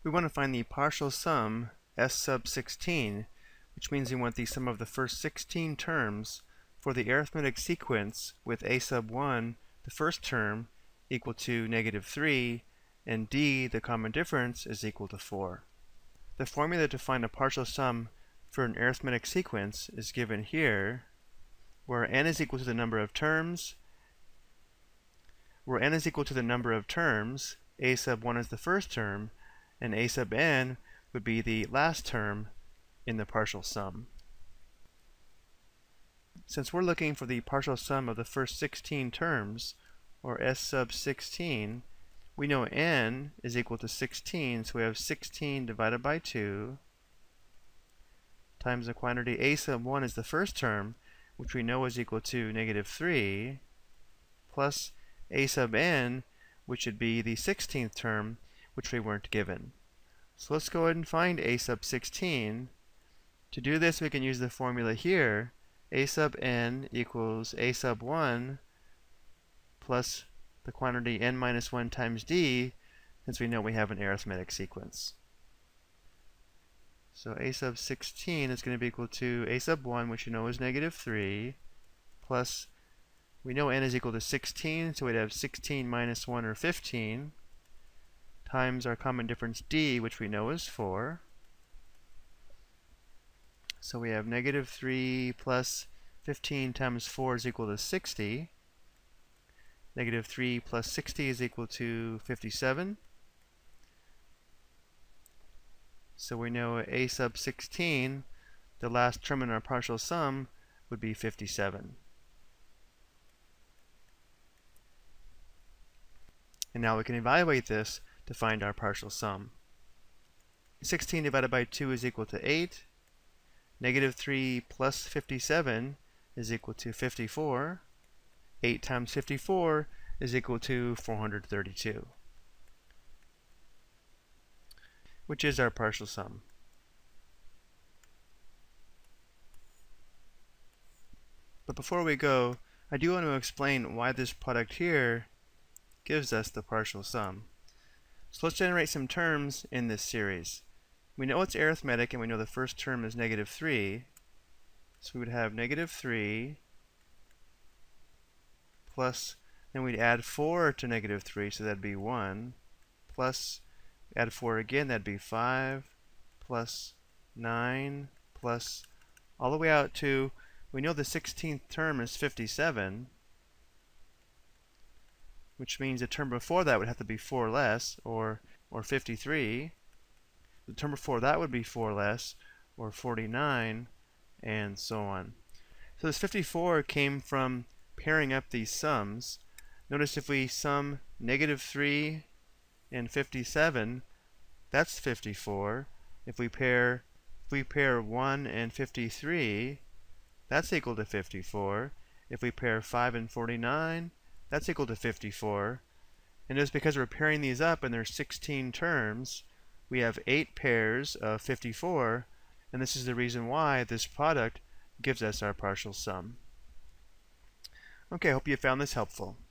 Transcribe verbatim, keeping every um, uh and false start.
We want to find the partial sum s sub sixteen, which means we want the sum of the first sixteen terms for the arithmetic sequence with a sub one, the first term, equal to negative three, and d, the common difference, is equal to four. The formula to find a partial sum for an arithmetic sequence is given here, where n is equal to the number of terms, where n is equal to the number of terms, a sub one is the first term, and a sub n would be the last term in the partial sum. Since we're looking for the partial sum of the first sixteen terms, or s sub sixteen, we know n is equal to sixteen, so we have sixteen divided by two times the quantity a sub one is the first term, which we know is equal to negative three, plus a sub n, which should be the sixteenth term, which we weren't given. So let's go ahead and find a sub sixteen. To do this, we can use the formula here. A sub n equals a sub one plus the quantity n minus one times d, since we know we have an arithmetic sequence. So a sub sixteen is going to be equal to a sub one, which you know is negative three, plus, we know n is equal to sixteen, so we'd have sixteen minus one, or fifteen, times our common difference d, which we know is four. So we have negative three plus fifteen times four is equal to sixty. Negative three plus sixty is equal to fifty-seven. So we know a sub sixteen, the last term in our partial sum, would be fifty-seven. And now we can evaluate this to find our partial sum. sixteen divided by two is equal to eight. Negative three plus fifty-seven is equal to fifty-four. eight times fifty-four is equal to four hundred thirty-two, which is our partial sum. But before we go, I do want to explain why this product here gives us the partial sum. So let's generate some terms in this series. We know it's arithmetic, and we know the first term is negative three. So we would have negative three plus, then we'd add four to negative three, so that'd be one, plus, add four again, that'd be five, plus nine, plus, all the way out to, we know the sixteenth term is fifty-seven, which means the term before that would have to be four less, or, or fifty-three. The term before that would be four less, or forty-nine, and so on. So this fifty-four came from pairing up these sums. Notice if we sum negative three and fifty-seven, that's fifty-four. If we pair, if we pair one and fifty-three, that's equal to fifty-four. If we pair five and forty-nine, that's equal to fifty-four. And just because we're pairing these up and there's sixteen terms, we have eight pairs of fifty-four, and this is the reason why this product gives us our partial sum. Okay, I hope you found this helpful.